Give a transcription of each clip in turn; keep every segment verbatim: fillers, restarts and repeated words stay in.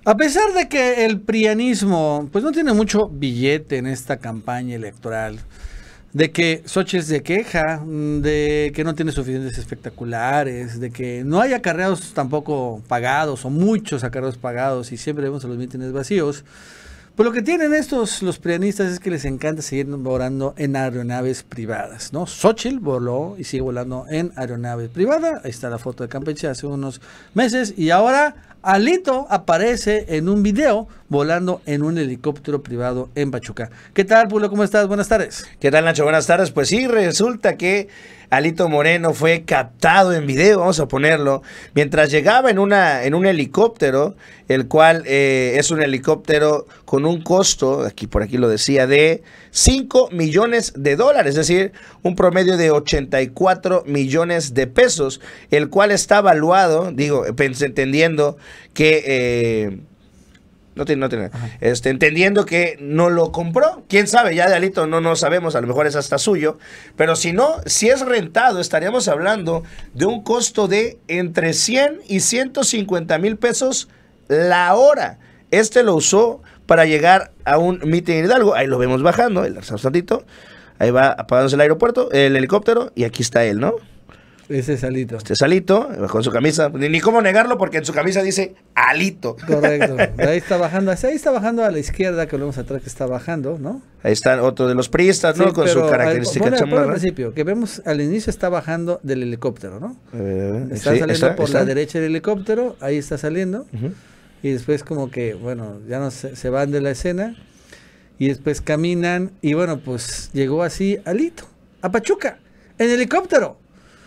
A pesar de que el prianismo pues no tiene mucho billete en esta campaña electoral, de que Xochitl se queja, de que no tiene suficientes espectaculares, de que no hay acarreados tampoco pagados o muchos acarreados pagados y siempre vemos a los mítines vacíos, pues lo que tienen estos, los prianistas, es que les encanta seguir volando en aeronaves privadas, ¿no? Xochitl voló y sigue volando en aeronave privada. Ahí está la foto de Campeche hace unos meses. Y ahora Alito aparece en un video volando en un helicóptero privado en Pachuca. ¿Qué tal, Pulo? ¿Cómo estás? Buenas tardes. ¿Qué tal, Nacho? Buenas tardes. Pues sí, resulta que Alito Moreno fue captado en video, vamos a ponerlo, mientras llegaba en una en un helicóptero, el cual eh, es un helicóptero con un costo, aquí por aquí lo decía, de cinco millones de dólares, es decir, un promedio de ochenta y cuatro millones de pesos, el cual está evaluado, digo, entendiendo que... Eh, No tiene, no tiene. Este, entendiendo que no lo compró. Quién sabe, ya de Alito no, no sabemos, a lo mejor es hasta suyo. Pero si no, si es rentado, estaríamos hablando de un costo de entre cien y ciento cincuenta mil pesos la hora. Este lo usó para llegar a un mitin en Hidalgo. Ahí lo vemos bajando, el tantito. Ahí va apagándose el aeropuerto, el helicóptero, y aquí está él, ¿no? Ese es Alito. Este es Alito, con su camisa, ni, ni cómo negarlo porque en su camisa dice Alito. Correcto. Ahí está bajando, ahí está bajando a la izquierda, que lo vemos atrás que está bajando, ¿no? Ahí está otro de los priistas, ¿no? Sí, con su característica chamarra. Al principio, que vemos al inicio está bajando del helicóptero, ¿no? Eh, está sí, saliendo está, por está. la derecha del helicóptero, ahí está saliendo. Uh-huh. Y después como que, bueno, ya no se, se van de la escena. Y después caminan y bueno, pues llegó así Alito, a Pachuca, en helicóptero.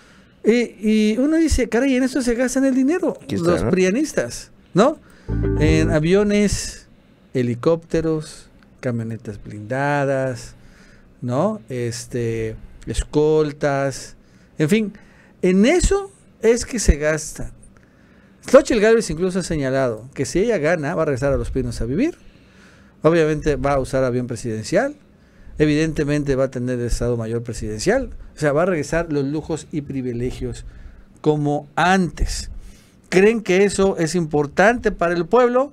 Y, y uno dice, caray, en esto se gastan el dinero está, los ¿no? prianistas, ¿no? En aviones, helicópteros, camionetas blindadas, ¿no? Este, escoltas, en fin, en eso es que se gastan. Xochitl Gálvez incluso ha señalado que si ella gana, va a regresar a Los Pinos a vivir. Obviamente va a usar avión presidencial. Evidentemente va a tener el Estado Mayor Presidencial, o sea, va a regresar los lujos y privilegios como antes. ¿Creen que eso es importante para el pueblo?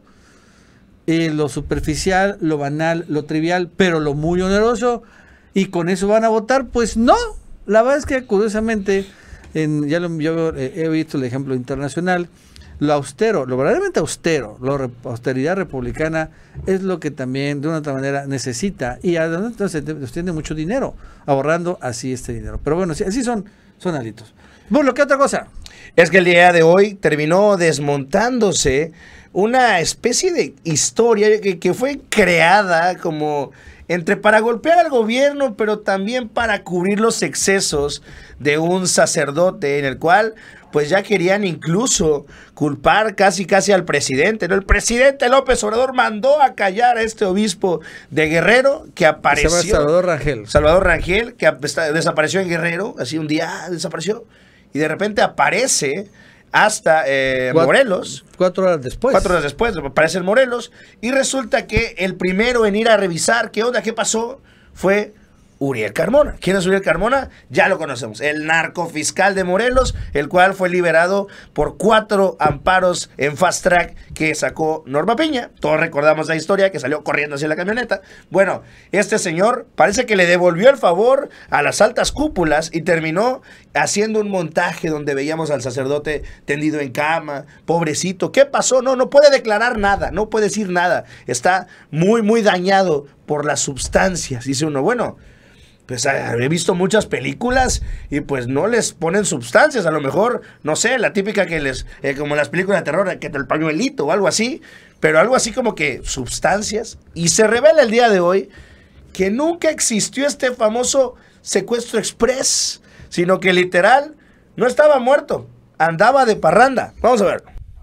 Eh, lo superficial, lo banal, lo trivial, pero lo muy oneroso, y con eso van a votar, pues no. La verdad es que curiosamente, en, ya lo, yo eh, he visto el ejemplo internacional, lo austero, lo verdaderamente austero, la austeridad republicana es lo que también de una otra manera necesita, y entonces tiene mucho dinero, ahorrando así este dinero. Pero bueno, así son, son alitos. Bueno, ¿qué otra cosa? Es que el día de hoy terminó desmontándose una especie de historia que, que fue creada como entre para golpear al gobierno, pero también para cubrir los excesos de un sacerdote en el cual pues ya querían incluso culpar casi casi al presidente, ¿no? El presidente López Obrador mandó a callar a este obispo de Guerrero que apareció. Se llama Salvador Rangel. Salvador Rangel, que desapareció en Guerrero, así un día desapareció, y de repente aparece hasta eh, cuatro, Morelos. Cuatro horas después. Cuatro horas después aparece en Morelos, y resulta que el primero en ir a revisar qué onda, qué pasó, fue Uriel Carmona. ¿Quién es Uriel Carmona? Ya lo conocemos, el narcofiscal de Morelos, el cual fue liberado por cuatro amparos en fast track que sacó Norma Piña. Todos recordamos la historia, que salió corriendo hacia la camioneta. Bueno, este señor parece que le devolvió el favor a las altas cúpulas y terminó haciendo un montaje donde veíamos al sacerdote tendido en cama, pobrecito. ¿Qué pasó? No, no puede declarar nada, no puede decir nada. Está muy, muy dañado por las sustancias. Dice uno, bueno, pues he visto muchas películas y pues no les ponen sustancias, a lo mejor, no sé, la típica que les, eh, como las películas de terror, que el pañuelito o algo así, pero algo así como que sustancias. Y se revela el día de hoy que nunca existió este famoso secuestro express, sino que literal no estaba muerto, andaba de parranda. Vamos a ver.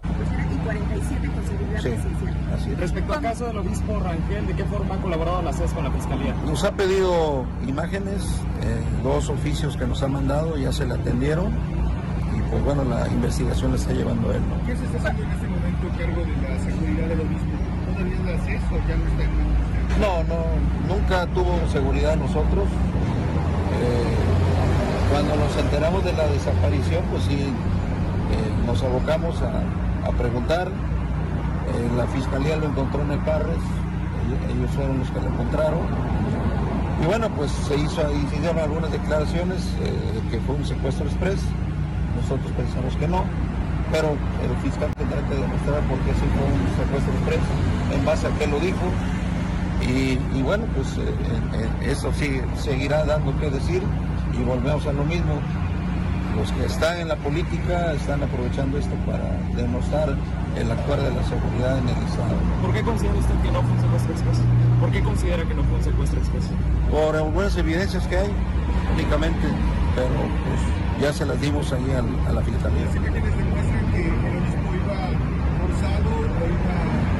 Sí. Respecto al caso del obispo Rangel, ¿de qué forma ha colaborado la C E S con la Fiscalía? Nos ha pedido imágenes, eh, dos oficios que nos ha mandado, ya se le atendieron, y pues bueno, la investigación la está llevando él, ¿no? ¿Qué se está haciendo en este momento a cargo de la seguridad del obispo? ¿Todavía es la C E S o ya no está en manos? No, no, nunca tuvo seguridad nosotros. Eh, cuando nos enteramos de la desaparición, pues sí, eh, nos abocamos a, a preguntar. Eh, la fiscalía lo encontró en el Parres, ellos, ellos fueron los que lo encontraron. Y bueno, pues se hizo, hicieron algunas declaraciones eh, de que fue un secuestro express. Nosotros pensamos que no, pero el fiscal tendrá que demostrar por qué sí fue un secuestro express, en base a qué lo dijo. Y, y bueno, pues eh, eh, eso sí seguirá dando que decir y volvemos a lo mismo. Los que están en la política están aprovechando esto para demostrar el actuar de la seguridad en el Estado. ¿Por qué considera usted que no fue un secuestro express? ¿Por qué considera que no fue un secuestro express? Por algunas evidencias que hay, únicamente, pero pues ya se las dimos ahí al, a la fiscalía. ¿Se les demuestran que el obispo iba forzado o iba...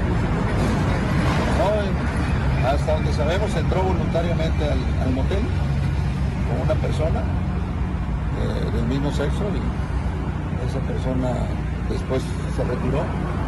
No, hasta donde sabemos entró voluntariamente al, al motel con una persona eh, del mismo sexo y esa persona después se retiró,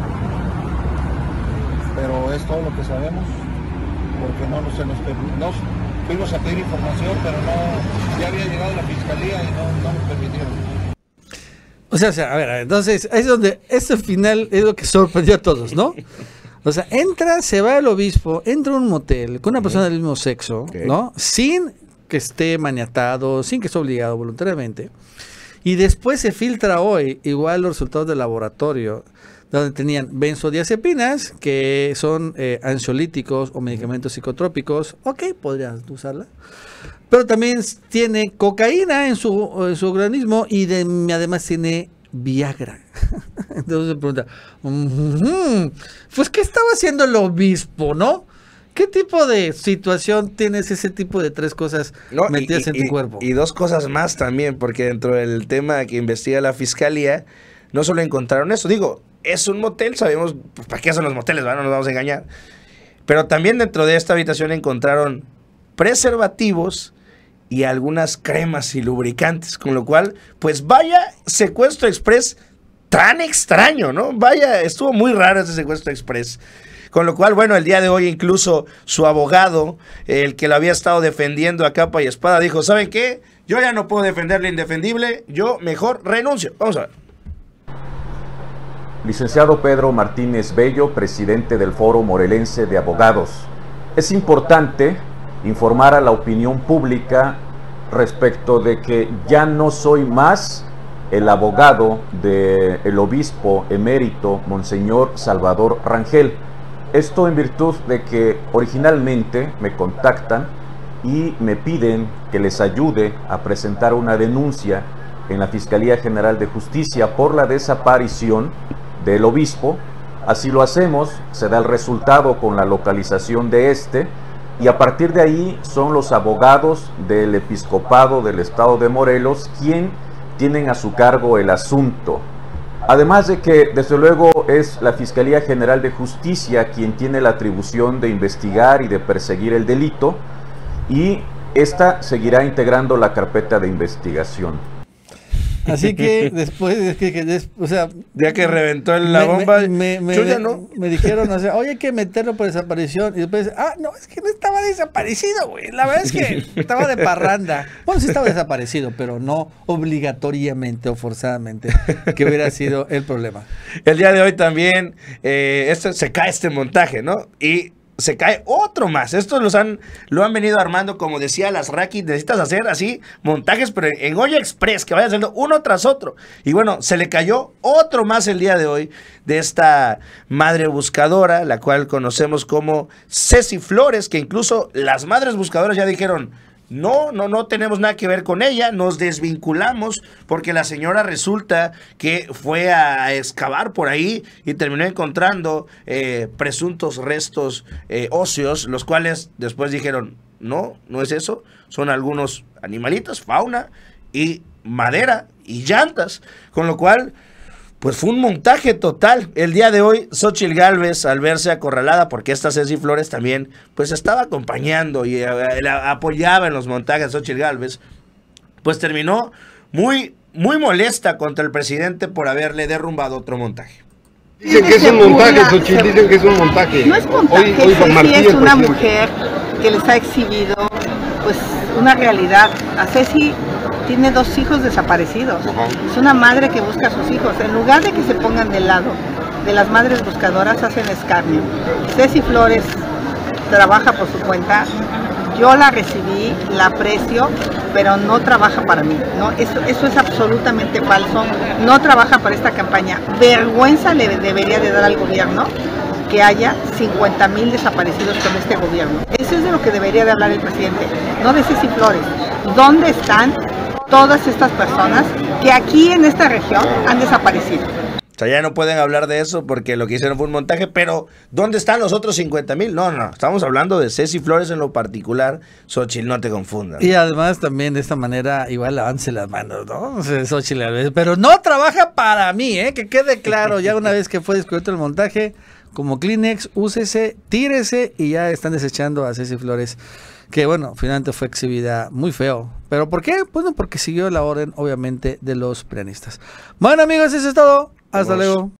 pero es todo lo que sabemos, porque no, no se nos permitió, fuimos a pedir información, pero no, ya había llegado la fiscalía y no, no nos permitieron. O sea, o sea, a ver, entonces, es donde este final es lo que sorprendió a todos, ¿no? O sea, entra, se va el obispo, entra a un motel con una persona del mismo sexo, Okay. ¿no? Sin que esté maniatado, sin que esté obligado voluntariamente. Y después se filtra hoy, igual los resultados del laboratorio, donde tenían benzodiazepinas, que son eh, ansiolíticos o medicamentos psicotrópicos. Ok, podrías usarla. Pero también tiene cocaína en su, en su organismo y de, además tiene Viagra. Entonces se pregunta, mm-hmm, pues ¿qué estaba haciendo el obispo, no? ¿Qué tipo de situación tienes ese tipo de tres cosas No, metidas y, en y, tu cuerpo? Y dos cosas más también, porque dentro del tema que investiga la fiscalía, no solo encontraron eso, digo, es un motel, sabemos, pues, ¿para qué son los moteles? ¿verdad? No nos vamos a engañar. Pero también dentro de esta habitación encontraron preservativos y algunas cremas y lubricantes, con lo cual, pues vaya secuestro express tan extraño, ¿no? Vaya, estuvo muy raro ese secuestro express. Con lo cual, bueno, el día de hoy incluso su abogado, el que lo había estado defendiendo a capa y espada, dijo, ¿saben qué? Yo ya no puedo defender lo indefendible, yo mejor renuncio. Vamos a ver. Licenciado Pedro Martínez Bello, presidente del Foro Morelense de Abogados. Es importante informar a la opinión pública respecto de que ya no soy más el abogado del obispo emérito Monseñor Salvador Rangel. Esto en virtud de que originalmente me contactan y me piden que les ayude a presentar una denuncia en la Fiscalía General de Justicia por la desaparición del obispo. Así lo hacemos, se da el resultado con la localización de este y a partir de ahí son los abogados del episcopado del estado de Morelos quien tienen a su cargo el asunto. Además de que, desde luego, es la Fiscalía General de Justicia quien tiene la atribución de investigar y de perseguir el delito, y esta seguirá integrando la carpeta de investigación. Así que después, es que, que des, o sea, ya que reventó la me, bomba, me, me, chuya, me, ¿no? me dijeron, o sea, oye, hay que meterlo por desaparición. Y después, ah, no, es que no estaba desaparecido, güey. La verdad es que estaba de parranda. Bueno, sí estaba desaparecido, pero no obligatoriamente o forzadamente, que hubiera sido el problema. El día de hoy también eh, este, se cae este montaje, ¿no? Y se cae otro más. Estos los han, lo han venido armando, como decía las Raki, necesitas hacer así montajes, pero en olla express, que vaya haciendo uno tras otro. Y bueno, se le cayó otro más el día de hoy de esta madre buscadora, la cual conocemos como Ceci Flores, que incluso las madres buscadoras ya dijeron, no, no, no tenemos nada que ver con ella, nos desvinculamos porque la señora resulta que fue a excavar por ahí y terminó encontrando eh, presuntos restos eh, óseos, los cuales después dijeron, no, no es eso, son algunos animalitos, fauna y madera y llantas, con lo cual pues fue un montaje total. El día de hoy, Xóchitl Gálvez, al verse acorralada, porque esta Ceci Flores también, pues estaba acompañando y a, la apoyaba en los montajes de Xóchitl Gálvez, pues terminó muy, muy molesta contra el presidente por haberle derrumbado otro montaje. Dicen que es un montaje, Xóchitl, dicen que es un montaje. No es montaje, hoy, hoy Ceci Martín, es una presidente. mujer que les ha exhibido pues una realidad. A Ceci tiene dos hijos desaparecidos. Ajá. Es una madre que busca a sus hijos. En lugar de que se pongan de lado de las madres buscadoras hacen escarnio. Ceci Flores trabaja por su cuenta, yo la recibí, la aprecio, pero no trabaja para mí, ¿no? Eso, eso es absolutamente falso, no trabaja para esta campaña. Vergüenza le debería de dar al gobierno que haya cincuenta mil desaparecidos con este gobierno. Eso es de lo que debería de hablar el presidente, no de Ceci Flores. ¿Dónde están todas estas personas que aquí en esta región han desaparecido? O sea, ya no pueden hablar de eso porque lo que hicieron fue un montaje, pero ¿dónde están los otros cincuenta mil? No, no, estamos hablando de Ceci Flores en lo particular, Xochitl, no te confundas. Y además también de esta manera igual avance las manos, ¿no? Xochitl a veces, pero no trabaja para mí, ¿eh? Que quede claro, ya una vez que fue descubierto el montaje, como Kleenex, úsese, tírese y ya están desechando a Ceci Flores, que bueno, finalmente fue exhibida muy feo. ¿Pero por qué? Bueno, porque siguió la orden, obviamente, de los prianistas. Bueno, amigos, eso es todo. Hasta luego.